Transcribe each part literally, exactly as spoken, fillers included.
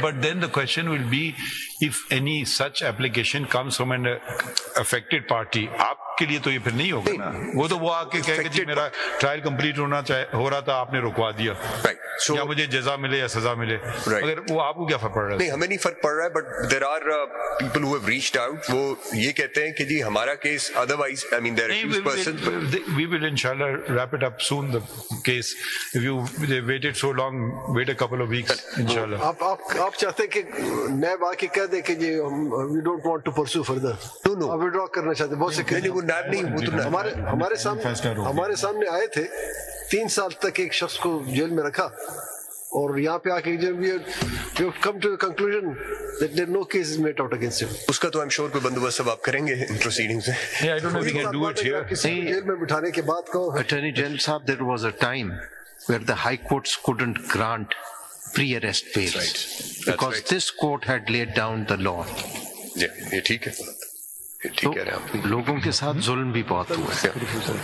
but then the question will be, if any such application comes from an affected party, आपके लिए तो ये फिर नहीं होगा ना. वो तो वो आके कहेगा जी मेरा ट्रायल कंप्लीट होना चाहे हो रहा था, आपने रुकवा दिया. Right. So, या मुझे जजा मिले या सजा मिले. Right. अगर वो आपको क्या फर्क पड़ रहा है? नहीं, हमें नहीं फर्क पड़ रहा है, but there are uh, people who have reached out. वो ये कहते हैं कि जी हमारा case, otherwise, I mean, there are accused persons. We will inshallah wrap it up soon, the case. If you they waited so long, wait a couple of weeks, inshallah. आप आप आप चाहते हैं कि नैब आके कह दे कि जी हम we don't want to pursue further. No, no. आप withdraw करना चाहते हैं. बहुत से नहीं, वो नैब नहीं, वो तो हमारे हमारे सामने हमारे सामने आए थे. तीन साल तक एक शख्स को जेल में रखा और यहाँ पे आके जब ये you come to the conclusion that there are no cases made out against him. उसका तो I'm sure कोई बंदोबस्त सब आप करेंगे इन proceedings में. Yeah, I don't know if we can do it here. किसी को जेल में बिठाने के बाद कहो. Attorney General साहब, there was a time where the high courts couldn't grant pre-arrest bail. Right. That's because right. this court had laid down the law. Yeah, ये ठीक है. ये ठीक कह रहे हैं आप. लोगों के साथ जुल्म भी बहुत हुआ है.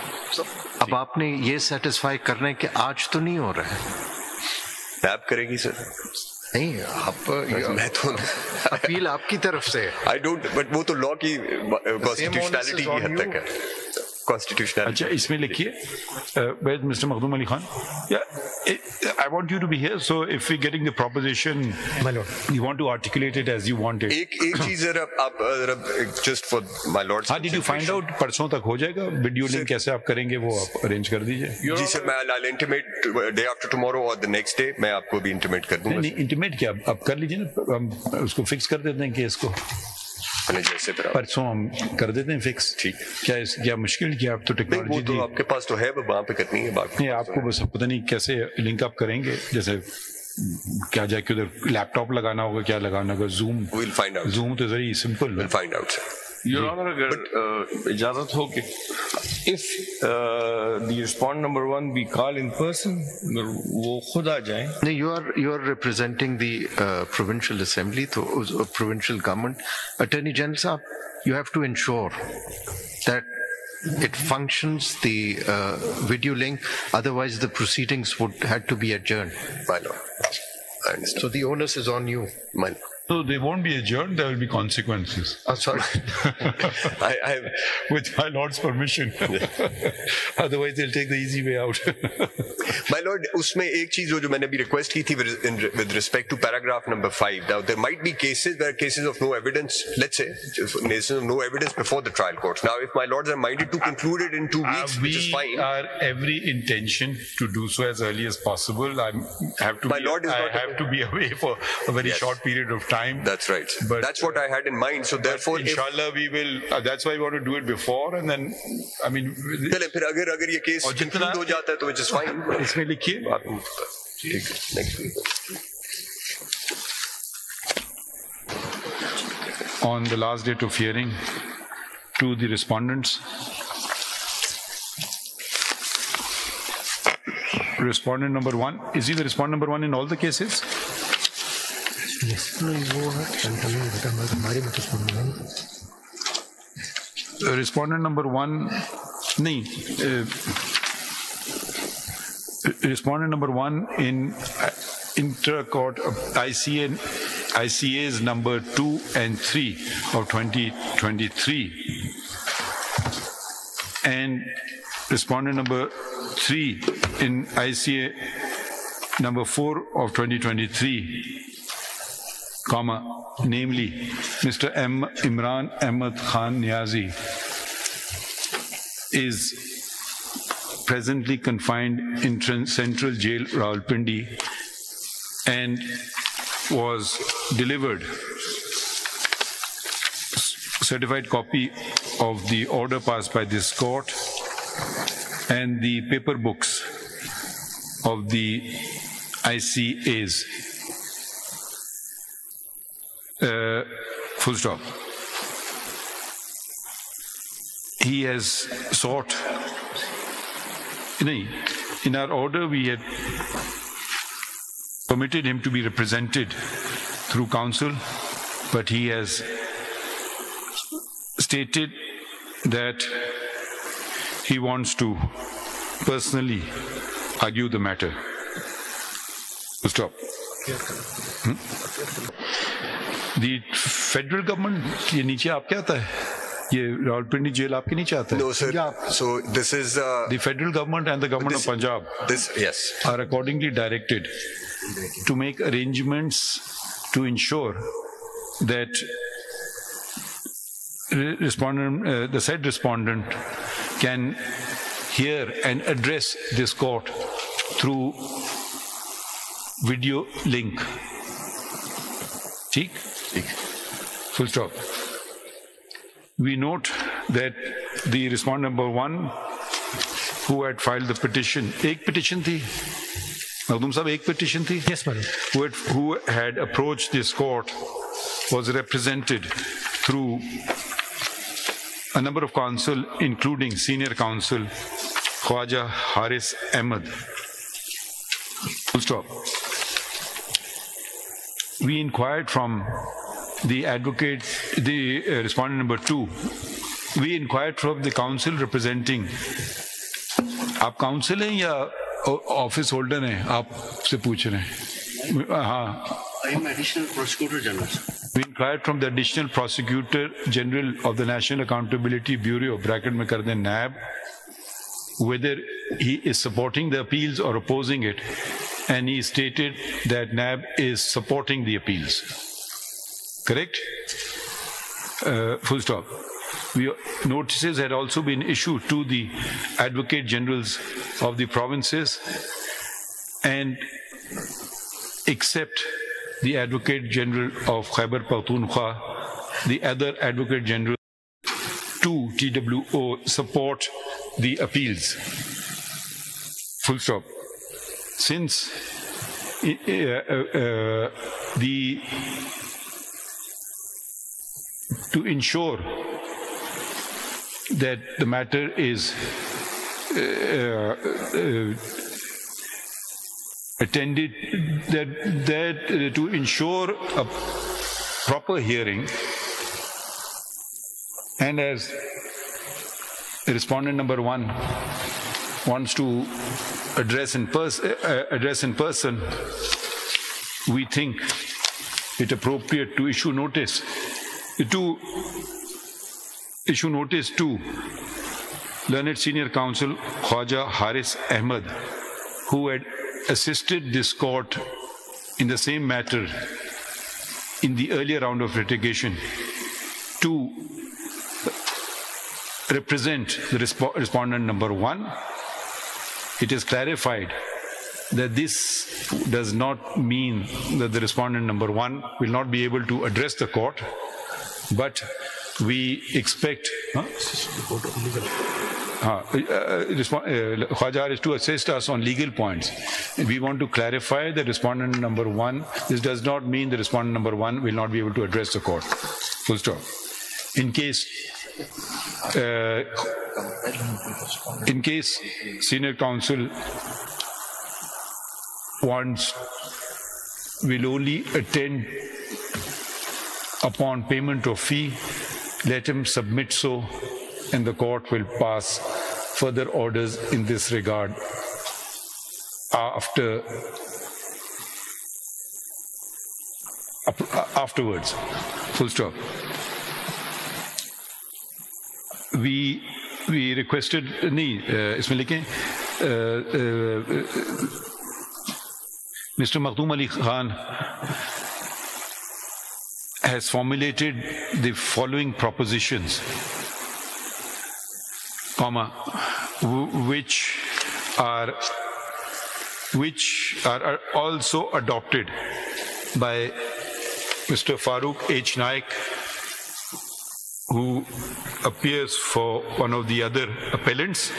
अब आपने ये सेटिस्फाई करने के आज तो नहीं हो रहा है. नैब करेगी सर. नहीं, आप मैं तो अपील आपकी तरफ से. आई डोंट, बट वो तो लॉ की कॉन्स्टिट्यूशनैलिटी की हद तक है. अच्छा, इसमें लिखिए, where's Mister Makhdoom Ali Khan? Yeah, I want you to be here. So if we're getting the proposition, my lord, you want to articulate it as you want it. एक एक चीज जरा आप जरा just for my lord. हाँ, did you find out परसों तक हो जाएगा? वीडियो लिंक कैसे आप करेंगे वो आप अरेंज कर दीजिए. जी सर, मैं I'll intimate day after tomorrow or the next day. मैं आपको भी intimate कर दूंगा. नहीं, intimate क्या आप कर लीजिए ना, हम उसको फिक्स कर देते हैं केस को. जैसे परसों हम कर देते हैं फिक्स. ठीक. क्या क्या मुश्किल क्या, आप तो टेक्नोलॉजी तो आपके पास तो है, वहाँ पे करनी है बात. नहीं, आपको बस पता नहीं कैसे लिंक अप करेंगे, जैसे क्या जाके उधर लैपटॉप लगाना होगा, क्या लगाना होगा. Zoom will find out. Zoom तो very simple. Will find out sir. Your Honor, अगर इजाजत हो कि if uh, the respondent number one we call in person, वो खुद आ जाए. नहीं, you are you are representing the uh, provincial assembly, तो uh, provincial government. Attorney General साहब, you have to ensure that it functions, the uh, video link. Otherwise, the proceedings would had to be adjourned. My lord. I understand. So the onus is on you. My lord. So they won't be adjourned, there will be consequences. Oh, sorry. I, I, With my lord's permission. Otherwise they'll take the easy way out. My lord, उसमें एक चीज जो मैंने भी request की थी with respect to paragraph number five. Now there might be cases where cases of no evidence, let's say, cases of no evidence before the trial courts. Now if my lords are minded to conclude it in two weeks, uh, we which is fine. We are every intention to do so as early as possible. I have to. My be, lord is I not have to be away for a very yes. short period of time. That's right. But that's what I had in mind. So therefore, inshallah, we will. Uh, that's why we want to do it before, and then, I mean. चले फिर अगर अगर ये case conclude हो जाता है तो which is fine. इसमें लिखिए. ठीक है. Next week. On the last date of hearing, to the respondents. Respondent number one. Is he the respondent number one in all the cases? Yes. Uh, respondent number one. No. Uh, respondent number one in uh, inter-court uh, I C A, I C As number two and three of twenty twenty-three, and respondent number three in I C A number four of twenty twenty-three, comma, namely Mister M. Imran Ahmed Khan Niazi, is presently confined in Central Jail, Rawalpindi, and was delivered certified copy of the order passed by this court and the paper books of the I C As. Uh, full stop. He has sought, in our order we had permitted him to be represented through counsel, but he has stated that he wants to personally argue the matter. Stop. Hmm? The federal government, ये नीचे आपके आता है? ये Rawalpindi jail आपके नीचे आता है? No, sir. So this is uh, the federal government and the government this, of Punjab. This yes are accordingly directed to make arrangements to ensure that respondent, uh, the said respondent can hear and address this court through video link. ठीक? Full stop. We note that the respondent number one who had filed the petition, एक petition थी, Maghdum साहब एक petition थी? Yes, madam. Who had, who had approached this court was represented through a number of counsel, including senior counsel Khwaja Haris Ahmed. Full stop. We inquired from the advocate, the uh, respondent number two, we inquired from the counsel representing, आप counsel हैं या office holder हैं? आपसे पूछ रहे हैं. हाँ. I am additional prosecutor general. We inquired from the additional prosecutor general of the National Accountability Bureau, bracket में कर दें N A B, whether he is supporting the appeals or opposing it, and he stated that N A B is supporting the appeals. Correct? Uh, full stop. We, notices had also been issued to the Advocate Generals of the provinces, and except the Advocate General of Khyber Pakhtunkhwa, the other Advocate General to T W O support the appeals. Full stop. Since uh, uh, uh, the to ensure that the matter is uh, uh, attended, that, that uh, to ensure a proper hearing, and as respondent number one wants to address in, pers uh, address in person, we think it appropriate to issue notice to issue notice to learned senior counsel Khwaja Haris Ahmed, who had assisted this court in the same matter in the earlier round of litigation, to represent the resp respondent number one. It is clarified that this does not mean that the respondent number one will not be able to address the court, but we expect huh? uh, uh, Khwaja is to assist us on legal points. And we want to clarify that respondent number one, this does not mean the respondent number one will not be able to address the court. Full stop. In case uh, in case senior counsel wants, will only attend upon payment of fee, let him submit so, and the court will pass further orders in this regard after afterwards. Full stop. We we requested नहीं इसमें लिखें Mister Makhdoom Ali Khan has formulated the following propositions, comma, which are which are, are also adopted by Mister Farooq H. Naik, who appears for one of the other appellants.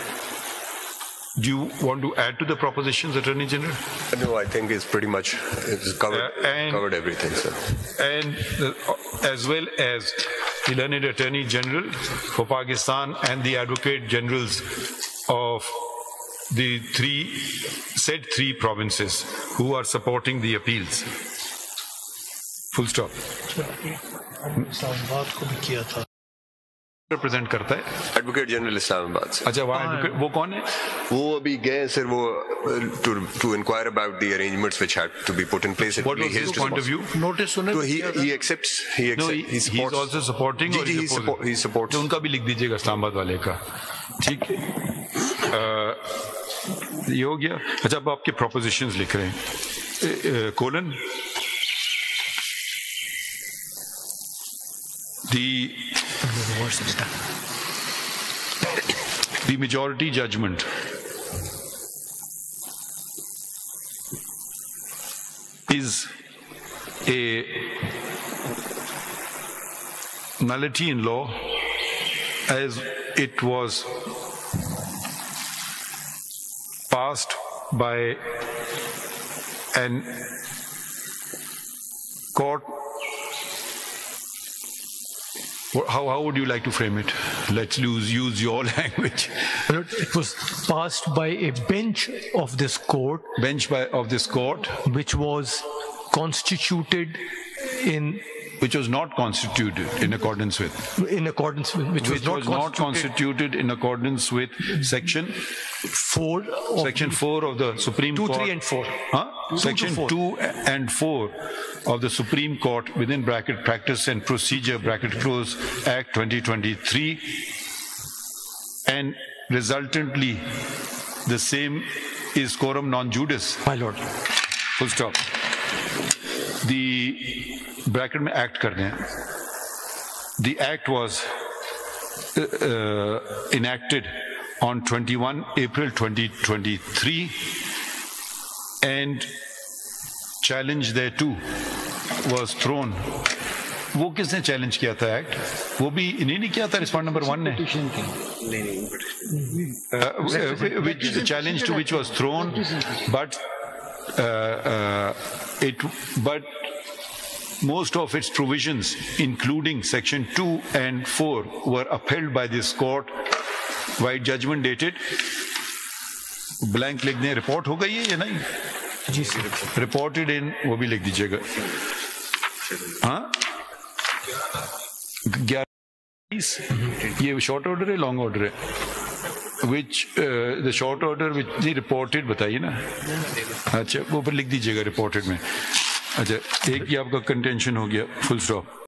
Do you want to add to the propositions, Attorney General? No, I think it's pretty much it's covered, uh, and, covered everything, sir. And uh, as well as the Learned Attorney General for Pakistan and the Advocate Generals of the three, said three provinces who are supporting the appeals. Full stop. Represent करता है? Advocate general Islamabad से। अच्छा, वहाँ advocate वो कौन है? वो अभी गए सर, वो to to inquire about the arrangements which had to be put in place. What was his point of view? Notice सुने So he he accepts he No, accepts he, he he's supports also supporting जी or जी he he's support opposing? he supports तो उनका भी लिख दीजिएगा इस्लामाबाद वाले का, ठीक है? अ, ये हो गया। अच्छा, अब आपके प्रोपोजिशंस लिख रहे हैं, colon the the majority judgment is a nullity in law as it was passed by an court. How, how would you like to frame it? Let's use, use your language. It was passed by a bench of this court, Bench by, of this court, which was constituted in which was not constituted in accordance with, in accordance with which, which was not constituted in accordance with section four of section four of the Supreme two, Court. three, and four. Huh? Two Section to four. two and four of the Supreme Court within bracket Practice and Procedure bracket close Act twenty twenty-three, and resultantly the same is quorum non judice. My lord. Full stop. The bracket में act कर रहे हैं. The act was uh, uh, enacted on twenty-first April twenty twenty-three, and challenge thereto was thrown. वो किसने challenge किया था act? वो भी इन्हीं ने किया था, रिस्पॉन्ड नंबर वन ने, which the challenge to which was thrown, but uh, uh, it but most of its provisions, including section two and four, were upheld by this court. White judgment dated blank लिख दें, report हो गई है या नहीं? जी sir, reported in, वो भी लिख दीजिएगा। हाँ, ग्यारह, ये शॉर्ट ऑर्डर है लॉन्ग ऑर्डर है? Which the short order which जी रिपोर्टेड बताइए ना। अच्छा, वो पर लिख दीजिएगा रिपोर्टेड में। अच्छा, एक ही आपका कंटेंशन हो गया, फुल स्टॉप।